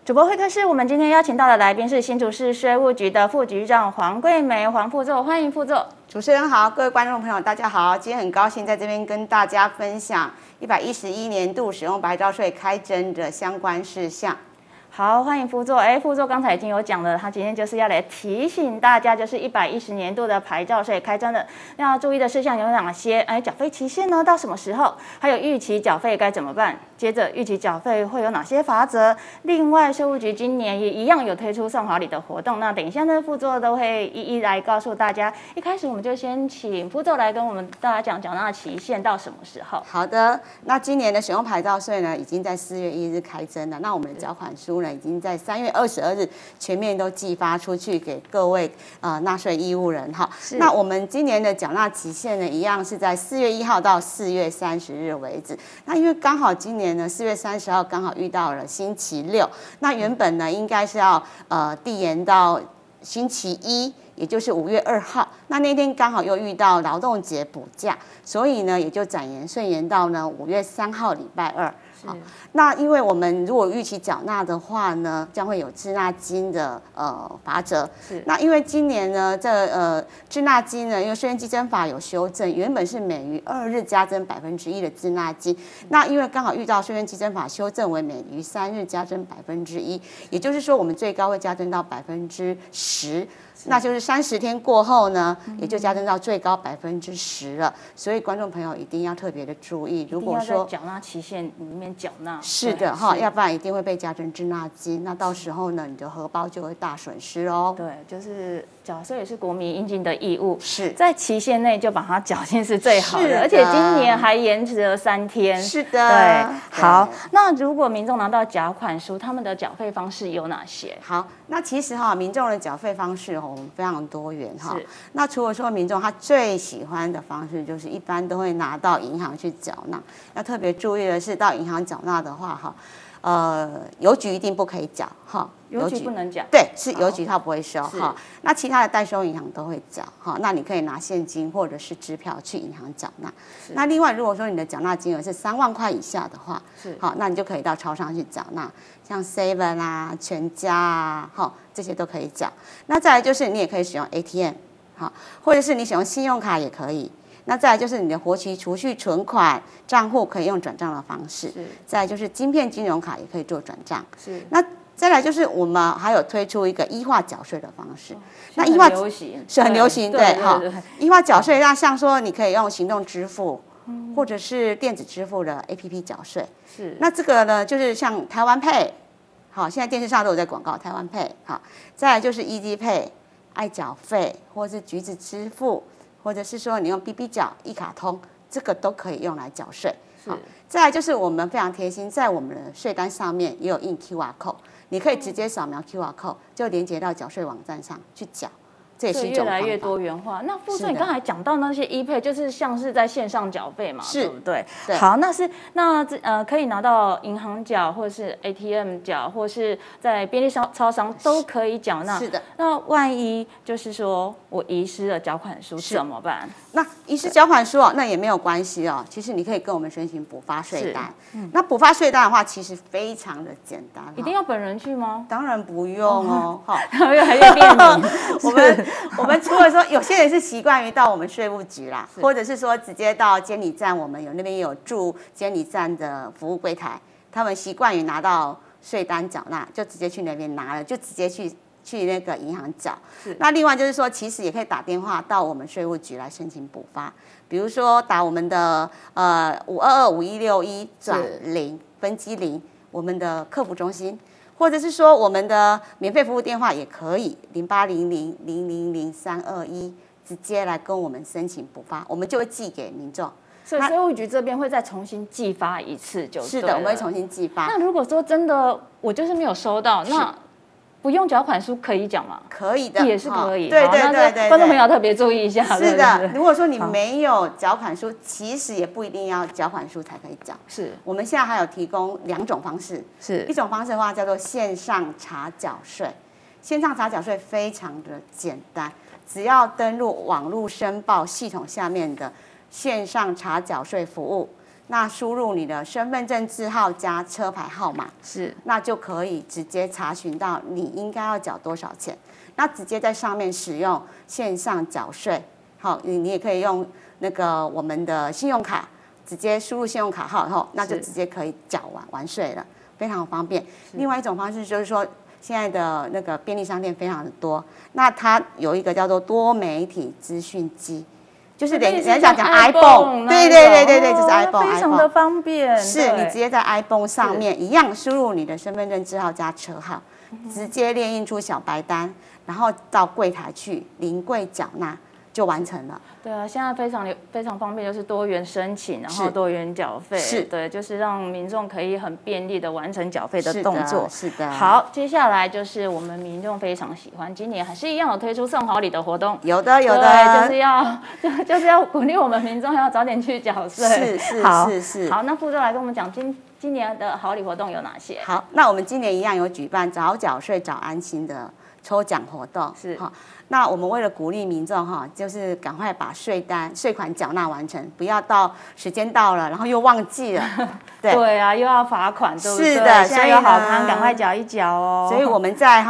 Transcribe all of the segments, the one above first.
主播会客室，我们今天邀请到的来宾是新竹市税务局的副局长黄桂梅，黄副座，欢迎副座。 主持人好，各位观众朋友，大家好，今天很高兴在这边跟大家分享111年度使用牌照税开征的相关事项。 好，欢迎副座。副座刚才已经有讲了，他今天就是要来提醒大家，就是110年度的牌照税开征的要注意的事项有哪些？缴费期限呢？到什么时候？还有逾期缴费该怎么办？接着逾期缴费会有哪些罚则？另外，税务局今年也一样有推出送好礼的活动。那等一下呢，副座都会一一来告诉大家。一开始我们就先请副座来跟我们大家讲那期限到什么时候？ 好的，那今年的使用牌照税呢，已经在4月1日开征了。那我们的缴款书呢，已经在3月22日全面都寄发出去给各位纳税义务人哈。那我们今年的缴纳期限呢，一样是在4月1号到4月30日为止。那因为刚好今年呢4月30号刚好遇到了星期六，那原本呢应该是要递延到星期一，也就是5月2号。那天刚好又遇到劳动节补假，所以呢也就顺延到呢5月3号礼拜二。好，那因为我们如果逾期缴纳的话呢，将会有滞纳金的罚则。是。那因为今年呢，滞纳金呢，因为税捐稽征法有修正，原本是每逾2日加征1%的滞纳金，那因为刚好遇到税捐稽征法修正为每逾3日加征1%，也就是说我们最高会加征到10%。那就是30天过后呢，也就加征到最高10%了。所以观众朋友一定要特别的注意，如果说缴纳期限里面缴纳， 是的哈，要不然一定会被加征滞纳金。那到时候呢，你的荷包就会大损失哦。 对，就是缴税也是国民应尽的义务， 是在期限内就把它缴清是最好的，而且今年还延迟了3天。 是的， 对。好，那如果民众拿到缴款书，他们的缴费方式有哪些？ 好，那其实民众的缴费方式我们非常多元哈。那除了说民众他最喜欢的方式，就是一般都会拿到银行去缴纳。要特别注意的是，到银行缴纳的话邮局一定不可以缴哈。 邮局不能缴， 对，是邮局它不会收哈。那其他的代收银行都会缴哈。那你可以拿现金或者是支票去银行缴纳。那另外，如果说你的缴纳金额是3万块以下的话，好，那你就可以到超商去缴纳，像 Seven 啊、全家啊，哈，这些都可以缴。那再来就是你也可以使用 ATM， 好，或者是你使用信用卡也可以。那再来就是你的活期储蓄存款账户可以用转账的方式，再来就是晶片金融卡也可以做转账，那再来就是我们还有推出一个依化缴税的方式，那依化是很流行，对哈，依化缴税，那像说你可以用行动支付，或者是电子支付的 APP 缴税，那这个呢就是像台湾 Pay， 好，现在电视上都有在广告台湾 Pay， 好，再来就是 Easy Pay、爱缴费，或者是橘子支付。或者是说你用 BB 缴、一卡通，这个都可以用来缴税。好，再来就是我们非常贴心，在我们的税单上面也有印 QR code， 你可以直接扫描 QR code， 就连接到缴税网站上去缴。这也是一种越来越多元化。那副座，你刚才讲到那些 ePay， 就是像是在线上缴费嘛，对不对？好，可以拿到银行缴，或者是 ATM 缴，或是在便利超商都可以缴纳。 是的。那万一就是说我遗失了缴款书怎么办？ 那遗失缴款书那也没有关系哦。其实你可以跟我们申请补发税单。那补发税单的话，其实非常的简单。 一定要本人去吗？ 当然不用哦。好， 还越便民。 我们除了说有些人是习惯于到我们税务局啦，或者是说直接到监理站，我们那边有驻监理站的服务柜台，他们习惯于拿到税单缴纳，就直接去那边拿了，就直接去那个银行缴。那另外就是说，其实也可以打电话到我们税务局来申请补发，比如说打我们的5225161+0分机0，我们的客服中心。或者是说我们的免费服务电话也可以0800000321，直接来跟我们申请补发，我们就会寄给民众。 所以税务局这边会再重新寄发一次，就是的，我们会重新寄发。 那如果说真的我就是没有收到，那不用缴款书可以缴吗？ 可以的， 也是可以。 对， 观众朋友特别注意一下。 是的，如果说你没有缴款书，其实也不一定要缴款书才可以缴。是，我们现在还有提供2种方式。一种方式的话叫做线上查缴税。线上查缴税非常的简单，只要登录网络申报系统下面的线上查缴税服务， 那输入你的身份证字号加车牌号码， 是， 那就可以直接查询到你应该要缴多少钱。那直接在上面使用线上缴税，好，你也可以用那个我们的信用卡，直接输入信用卡号以后，那就直接可以缴完税了，非常方便。另外一种方式就是说，现在的那个便利商店非常的多，那它有一个叫做多媒体资讯机。就是人家讲 iPhone， 对，就是 iPhone， 非常的方便。 是你直接在 iPhone 上面一样输入你的身份证字号加车号，直接列印出小白单，然后到柜台去临柜缴纳就完成了。 对啊，现在非常方便，就是多元申请，然后多元缴费， 是， 对，就是让民众可以很便利的完成缴费的动作。 是的。 好，接下来就是我们民众非常喜欢，今年还是一样有推出送好礼的活动。 有的， 就是要鼓励我们民众要早点去缴税。 是。 好，那副座来跟我们讲今年的好礼活动有哪些？ 好，那我们今年一样有举办早缴税早安心的抽奖活动。 是。 好。那我们为了鼓励民众就是赶快把税款缴纳完成，不要到时间到了，然后又忘记了。 对啊，又要罚款，对不对？ 是的， 现在有好康，赶快缴一缴哦。 所以我们在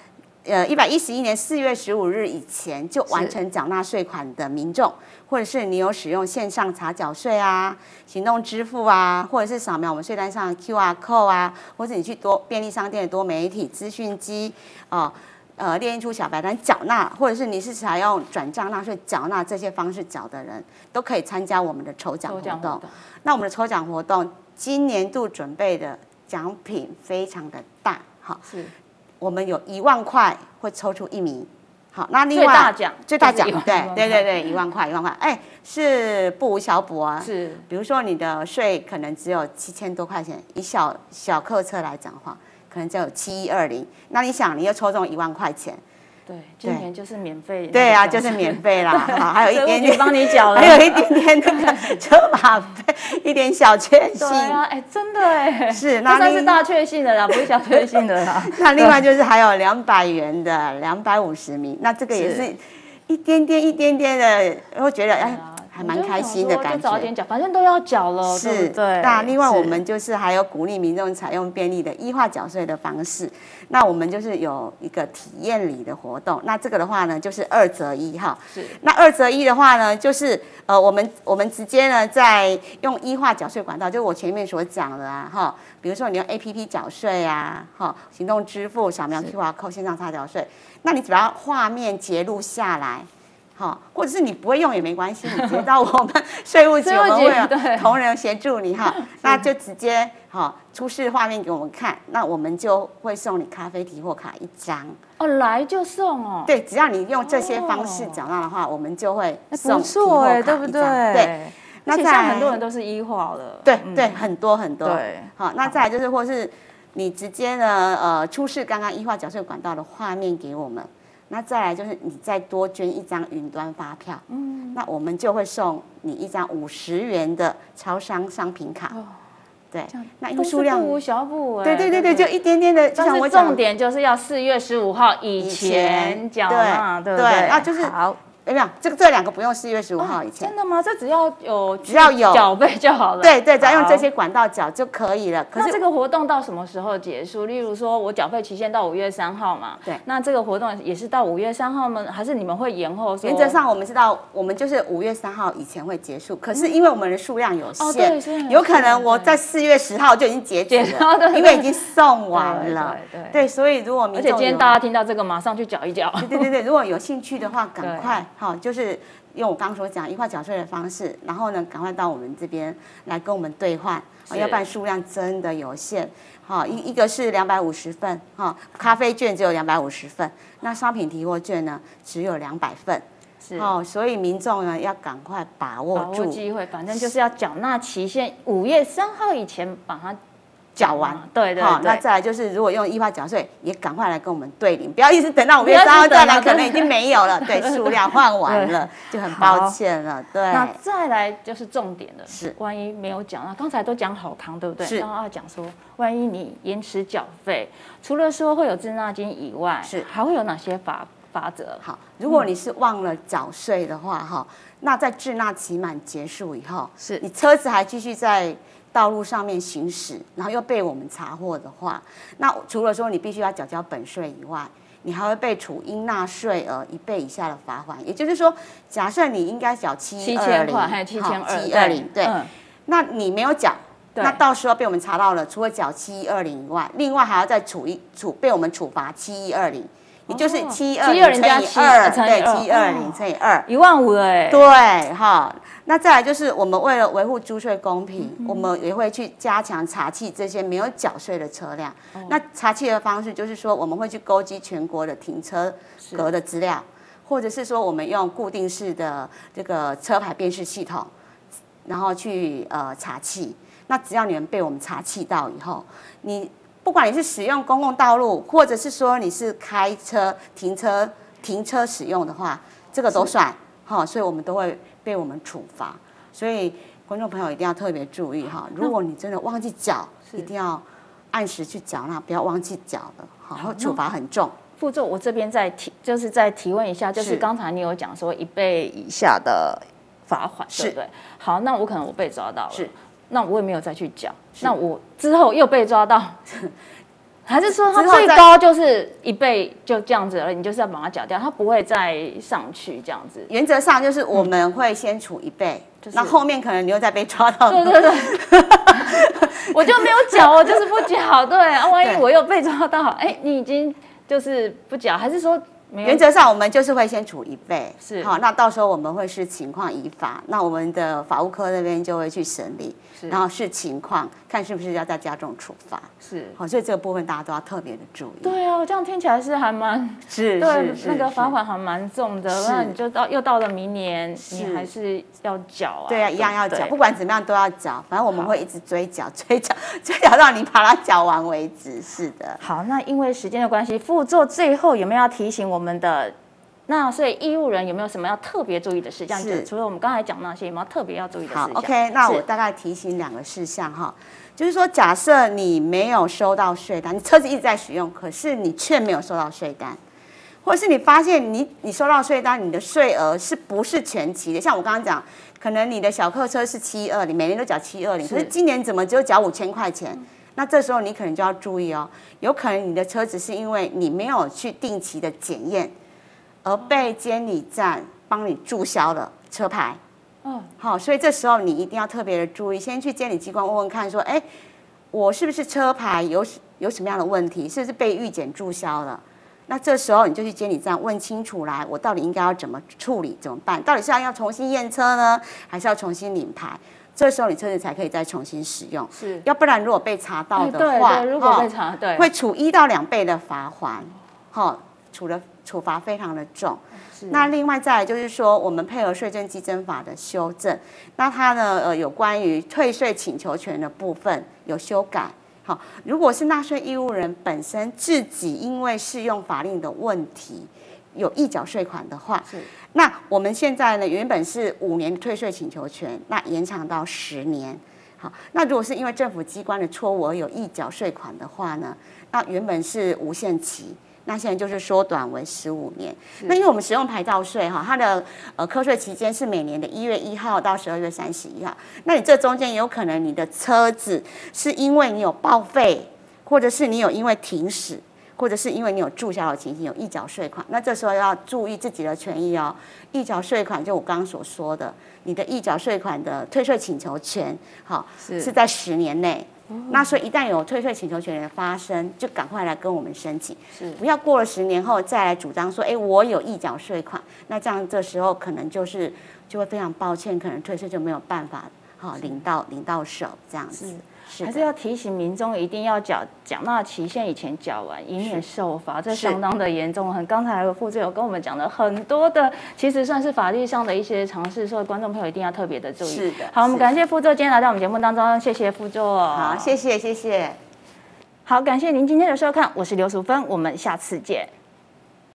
111年4月15日以前就完成缴纳税款的民众，或者是你有使用线上查缴税啊、行动支付啊，或者是扫描我们税单上的 QR code 啊，或者你去便利商店的多媒体资讯机列印出小白单缴纳，或者是你是采用转账纳税缴纳这些方式缴的人，都可以参加我们的抽奖活动。那我们的抽奖活动今年度准备的奖品非常的大， 是我们有1万块会抽出1名。好，那另外最大奖，对，1万块，是不无小补啊。 是， 比如说你的税可能只有7000多块钱，以小客车来讲的话，可能只有7120，那你想，你又抽中1万块钱， 对，今年就是免费。 对啊，就是免费啦，还有一点点帮你缴了， 还有一点点那个车马费，一点小确幸。 对啊，真的哎， 是， 那算是大确幸的啦，不是小确幸的啦。 那另外就是还有200元的250名，那这个也是一点点的，会觉得还蛮开心的感觉。 就早点缴，反正都要缴了，对不对？ 那另外我们就是还有鼓励民众采用便利的依化缴税的方式。那我们就是有一个体验礼的活动。那这个的话呢，就是2折1哈。 是。 那2折1的话呢，就是我们直接呢在用依化缴税管道，就是我前面所讲的啊比如说你用 APP 缴税啊，行动支付扫描 QR code 线上查缴税，那你只要画面截录下来。或者是你不会用也没关系，你直接到我们税务局，我们会有同仁协助你那就直接出示画面给我们看，那我们就会送你咖啡提货卡1张。 来就送哦。 对，只要你用这些方式缴纳的话，我们就会送提货卡1张。 对不对？ 对。 那现在很多人都是依化了。 对，很多。 对。 好，那再来就是或是你直接呢出示刚刚依化缴税管道的画面给我们。那再来就是你再多捐1张云端发票，那我们就会送你1张50元的超商商品卡。对，那因为数量不无小补对，就一点点的。就像我重点就是要4月15号以前缴纳，对不对？ 那就是好。有没有？这2个不用4月15号以前。 真的吗？这只要有缴费就好了。 对，只要用这些管道缴就可以了。 可是这个活动到什么时候结束？例如说我缴费期限到5月3号嘛。 对。 那这个活动也是到5月3号吗？还是你们会延后？ 原则上我们就是5月3号以前会结束。可是因为我们的数量有限，有可能我在4月10号就已经截止了，因为已经送完了。对，所以如果民众， 而且今天大家听到这个，马上去缴一缴。 对，如果有兴趣的话，赶快。就是用我刚刚所讲依化缴税的方式，然后呢，赶快到我们这边来跟我们兑换，要不然数量真的有限。一个是250份，咖啡券只有250份，那商品提货券呢只有200份。所以民众呢要赶快把握机会，反正就是要缴纳期限5月3号以前把它缴完。 对， 那再来就是如果用依化缴税，也赶快来跟我们对领，不要一直等到5月3号再来，可能已经没有了。对，数量换完了，就很抱歉了。对。 那再来就是重点的是， 万一没有缴纳，刚才都讲好康，对不对？ 是。 然后要讲说，万一你延迟缴费，除了说会有滞纳金以外， 是还会有哪些法则？ 好，如果你是忘了缴税的话， 那在滞纳期满结束以后， 是你车子还继续在道路上面行驶，然后又被我们查获的话，那除了说你必须要缴本税以外，你还会被处应纳税额1倍以下的罚款。也就是说，假设你应该缴 7000块，还 7220，对，那你没有缴。那到时候被我们查到了，除了缴7120以外，另外还要再被我们处罚7120，也就是7120加2，对，7120乘以2，15000 了哎。 对，哈。那再来就是我们为了维护租税公平，我们也会去加强查缉这些没有缴税的车辆。那查缉的方式就是说，我们会去勾稽全国的停车格的资料，或者是说我们用固定式的这个车牌辨识系统，然后去查缉。那只要你们被我们查缉到以后，你不管你是使用公共道路，或者是说你是开车、停车使用的话，这个都算哈，所以我们都会被我们处罚。所以观众朋友一定要特别注意哈，如果你真的忘记缴，一定要按时去缴纳，不要忘记缴了，好，处罚很重。 副座，我这边再提问一下，就是刚才你有讲说1倍以下的罚款，对不对？好，那我可能被抓到了，是。那我也没有再去缴，那我之后又被抓到，还是说它最高就是1倍就这样子而已，你就是要把它缴掉，它不会再上去这样子？ 原则上就是我们会先处1倍，那后面可能你又再被抓到。 对，我就没有缴，我就是不缴，对啊，万一我又被抓到，哎，你已经就是不缴，还是说？ 原则上我们就是会先处1倍， 是好，那到时候我们会视情况依法，那我们的法务科那边就会去审理，然后视情况看是不是要再加重处罚， 是好，所以这个部分大家都要特别的注意。 对啊，这样听起来是还蛮对，那个罚款还蛮重的，那你就又到了明年，你还是要缴啊。 对啊，一样要缴，不管怎么样都要缴，反正我们会一直追缴到你把它缴完为止。是的。 好，那因为时间的关系，副座最后有没有要提醒我们的纳税义务人有没有什么要特别注意的事项？是除了我们刚才讲那些，有没有特别要注意的事项？ 好 ，OK， 那我大概提醒2个事项哈，就是说，假设你没有收到税单，你车子一直在使用，可是你却没有收到税单，或者是你发现你收到税单，你的税额是不是全期的？像我刚刚讲，可能你的小客车是720，每年都缴720，可是今年怎么只有缴5000块钱？那这时候你可能就要注意哦，有可能你的车子是因为你没有去定期的检验，而被监理站帮你注销了车牌。好，所以这时候你一定要特别的注意，先去监理机关问问看，说，哎，我是不是车牌有什么样的问题，是不是被预检注销了？那这时候你就去监理站问清楚来，我到底应该要怎么处理，怎么办？到底是要重新验车呢，还是要重新领牌？这时候你车子才可以再重新使用，是，要不然如果被查到的话， 对，如果被查，对， 会处1到2倍的罚款，处罚非常的重。那另外再来就是说，我们配合税政稽征法的修正，那它呢有关于退税请求权的部分有修改。好，如果是纳税义务人本身自己因为适用法令的问题有预缴税款的话，那我们现在呢原本是5年退税请求权，那延长到10年。好，那如果是因为政府机关的错误而有预缴税款的话呢，那原本是无限期。那现在就是缩短为15年。那因为我们使用牌照税哈，它的课税期间是每年的1月1号到12月31号。那你这中间有可能你的车子是因为你有报废，或者是你有因为停驶，或者是因为你有注销的情形有预缴税款。那这时候要注意自己的权益哦。预缴税款就我刚刚所说的，你的预缴税款的退税请求权，好是在10年内。那所以一旦有退税请求权的发生，就赶快来跟我们申请，不要过了10年后再来主张说，哎，我有预缴税款，那这样这时候可能就会非常抱歉，可能退税就没有办法领到手这样子。 还是要提醒民众一定要缴纳期限以前缴完，以免受罚，这相当的严重。刚才副座有跟我们讲了很多的，其实算是法律上的一些常识，所以观众朋友一定要特别的注意。 是的， 好，我们感谢副座今天来到我们节目当中，谢谢副座。 好，谢谢。好， 感谢您今天的收看，我是刘淑芬，我们下次见。